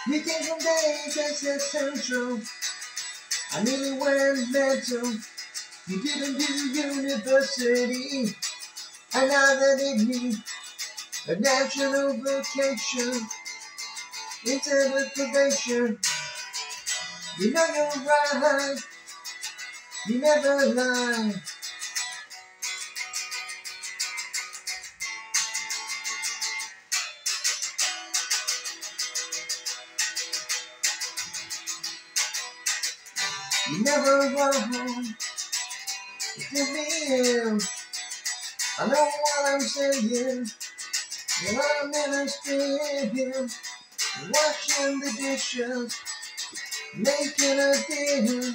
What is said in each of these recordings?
You came from DHSS Central. I nearly went mental. You didn't do university. And now that it needs a national vacation instead of probation. You know you're right. You never lie. You never wrong. It's just me. I know what I'm saying. When I'm ministering, washing the dishes, making a dinner,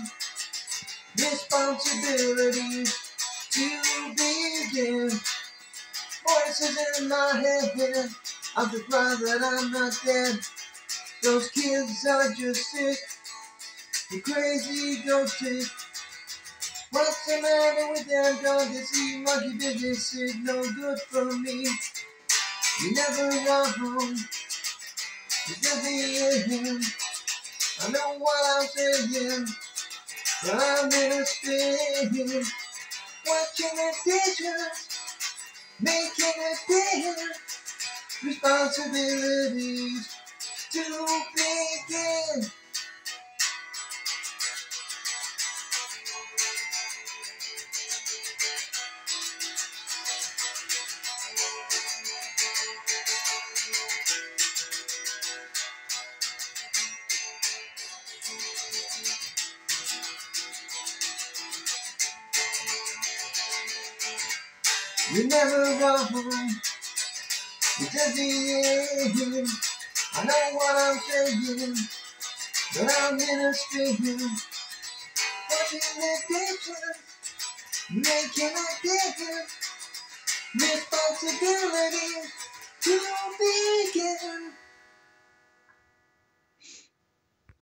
responsibilities to begin. Voices in my head, I'm just glad that I'm not dead. Those kids are just sick, the crazy ghosted. What's the matter with them? Don't they see monkey business is no good for me. You never wrong. It's just the end. I know what I'm saying. I'm in a spin. Watching the dishes, making a dinner, responsibilities to begin. You're never wrong. It's just the end. I know what I'm saying, but I'm in a spin. Watching the dishes, making a difference, responsibility to begin.